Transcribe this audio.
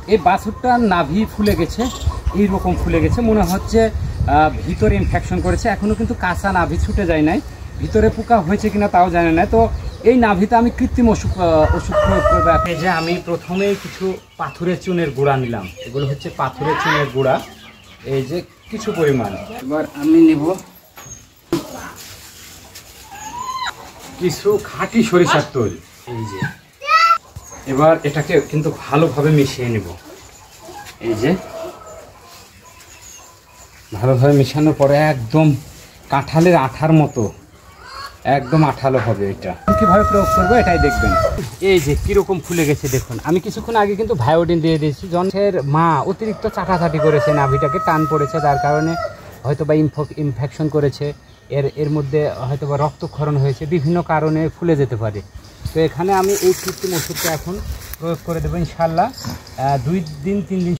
এই বাছুরটার নাভি ফুলে গেছে, এইরকম ফুলে গেছে, মনে হচ্ছে ভিতরে ইনফেকশন করেছে। এখনও কিন্তু কাঁচা নাভি ছুটে যায় নাই, ভিতরে পোকা হয়েছে কিনা তাও জানে না। তো এই নাভিতে আমি কৃত্রিম ওষুধ প্রয়োগ করবো। এই যে আমি প্রথমেই কিছু পাথরের চুনের গুঁড়া নিলাম, এগুলো হচ্ছে পাথরের চুনের গুঁড়া, এই যে কিছু পরিমাণ। এবার আমি নেব কিছু খাঁটি সরিষার তেল, এই যে। এবার এটাকে কিন্তু ভালোভাবে মিশিয়ে নেব, এই যে ভালোভাবে মিশানোর পরে একদম কাঁঠালের আঠার মতো একদম আঠালো হবে। এটা কীভাবে প্রয়োগ করবো এটাই দেখবেন। এই যে কীরকম ফুলে গেছে দেখুন। আমি কিছুক্ষণ আগে কিন্তু ভায়োডিন দিয়ে দিয়েছি। জন্মের মা অতিরিক্ত চাটাচাটি করেছে, নাভিটাকে টান পড়েছে, যার কারণে হয়তো বা ইনফেকশন করেছে, এর মধ্যে হয়তো বা রক্তক্ষরণ হয়েছে, বিভিন্ন কারণে ফুলে যেতে পারে। তো এখানে আমি এই কৃত্রিম ওষুধটা এখন প্রয়োগ করে দেবো ইনশাল্লাহ। 2 দিন 3 দিন